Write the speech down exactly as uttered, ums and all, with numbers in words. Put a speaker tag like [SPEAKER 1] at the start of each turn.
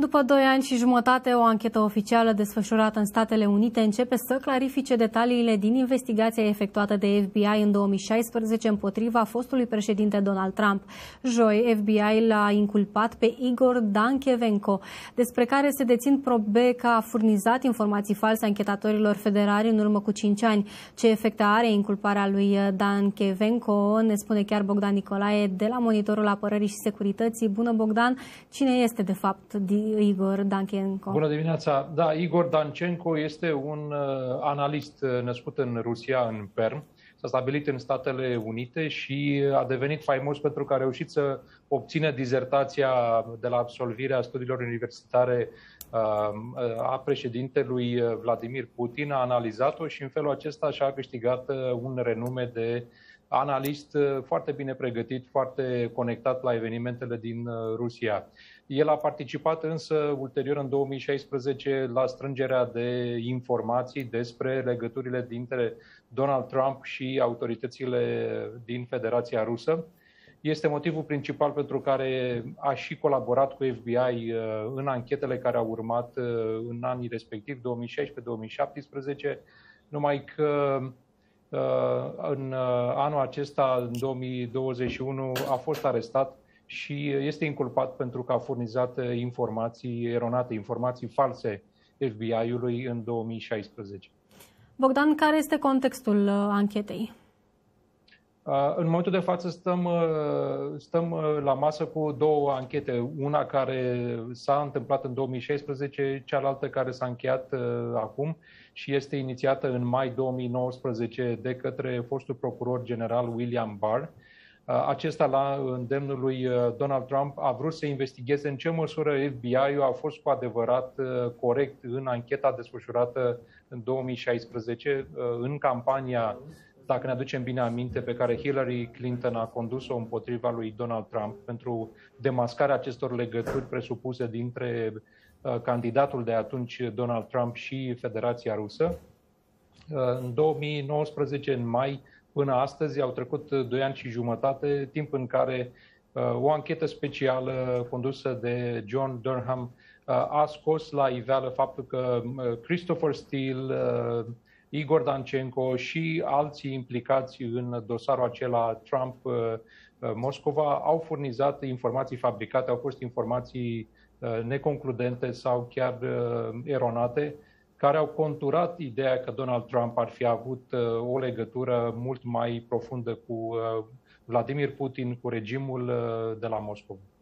[SPEAKER 1] După doi ani și jumătate, o anchetă oficială desfășurată în Statele Unite începe să clarifice detaliile din investigația efectuată de F B I în două mii șaisprezece împotriva fostului președinte Donald Trump. Joi, F B I l-a inculpat pe Igor Danchevenko, despre care se dețin probe că a furnizat informații false anchetatorilor federali în urmă cu cinci ani. Ce efecte are inculparea lui Danchevenko, ne spune chiar Bogdan Nicolae de la Monitorul Apărării și Securității. Bună, Bogdan! Cine este, de fapt, Igor Danchenko?
[SPEAKER 2] Bună dimineața! Da, Igor Danchenko este un uh, analist uh, născut în Rusia, în Perm. S-a stabilit în Statele Unite și a devenit faimos pentru că a reușit să obțină dizertația de la absolvirea studiilor universitare uh, a președintelui Vladimir Putin. A analizat-o și în felul acesta și-a câștigat uh, un renume de analist foarte bine pregătit, foarte conectat la evenimentele din Rusia. El a participat însă ulterior în două mii șaisprezece la strângerea de informații despre legăturile dintre Donald Trump și autoritățile din Federația Rusă. Este motivul principal pentru care a și colaborat cu F B I în anchetele care au urmat în anii respectivi, două mii șaisprezece două mii șaptesprezece, numai că în anul acesta, în două mii douăzeci și unu, a fost arestat și este inculpat pentru că a furnizat informații eronate, informații false F B I-ului în două mii șaisprezece.
[SPEAKER 1] Bogdan, care este contextul anchetei?
[SPEAKER 2] În momentul de față stăm, stăm la masă cu două anchete. Una care s-a întâmplat în două mii șaisprezece, cealaltă care s-a încheiat acum și este inițiată în mai două mii nouăsprezece de către fostul procuror general William Barr. Acesta, la îndemnul lui Donald Trump, a vrut să investigheze în ce măsură F B I-ul a fost cu adevărat corect în ancheta desfășurată în două mii șaisprezece, în campania, dacă ne aducem bine aminte, pe care Hillary Clinton a condus-o împotriva lui Donald Trump pentru demascarea acestor legături presupuse dintre uh, candidatul de atunci, Donald Trump, și Federația Rusă. Uh, în două mii nouăsprezece, în mai, până astăzi, au trecut doi ani și jumătate, timp în care uh, o anchetă specială condusă de John Durham uh, a scos la iveală faptul că uh, Christopher Steele, uh, Igor Danchenko și alții implicați în dosarul acela Trump-Moscova au furnizat informații fabricate, au fost informații neconcludente sau chiar eronate, care au conturat ideea că Donald Trump ar fi avut o legătură mult mai profundă cu Vladimir Putin, cu regimul de la Moscova.